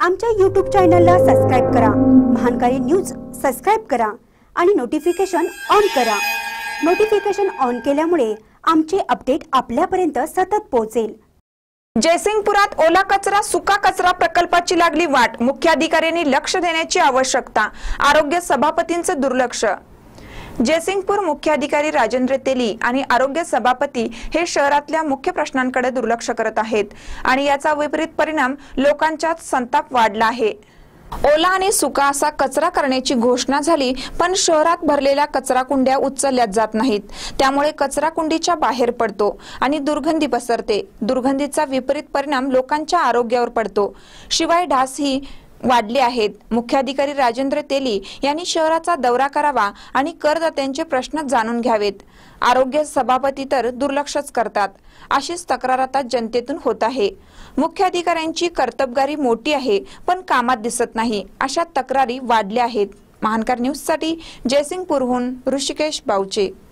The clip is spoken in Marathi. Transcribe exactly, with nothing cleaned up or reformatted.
आमच्या यूट्यूब चॅनलला सबस्क्राइब करा, महानकारी न्यूज सबस्क्राइब करा आणि नोटिफिकेशन ऑन करा। नोटिफिकेशन ऑन केल्यामुळे आमचे अपडेट आपल्यापर्यंत सतत पोहोचेल। जयसिंगपुरात ओला कचरा सुका कचरा प्रकल्पाची लागली वाट, मुख्याधिकाऱ्यांनी लक्ष देण्याची आवश्यकता, आरोग्य सभापतींचे दुर्लक्ष। जयसिंगपूर मुख्याधिकारी राजेंद्र तेली आणि आरोग्य सभापती हे शहरातल्या मुख्य प्रश्नांकडे दुर्लक्ष करत आहेत आणि याचा विपरीत परिणाम लोकांच्यात संताप वाढला आहे। ओला आणि सुका असा कचरा करण्याची घोषणा झाली, पण शहरात भरलेल्या कचरा कुंड्या उचलल्या जात नाहीत। त्यामुळे कचरा कुंडीच्या बाहेर पडतो आणि दुर्गंधी पसरते। दुर्गंधीचा विपरीत परिणाम लोकांच्या आरोग्यावर पडतो। शिवाय ढासही वाढले आहेत। मुख्याधिकारी राजेंद्र तेली यांनी शहराचा दौरा करावा आणि करदात्यांचे प्रश्न जाणून घ्यावेत। आरोग्य सभापती तर दुर्लक्षच करतात, अशीच तक्रार आता जनतेतून होत आहे। मुख्याधिकाऱ्यांची कर्तबगारी मोठी आहे, पण कामात दिसत नाही, अशा तक्रारी वाढल्या आहेत। महानकर न्यूज साठी जयसिंगपूरहून ऋषिकेश बावचे।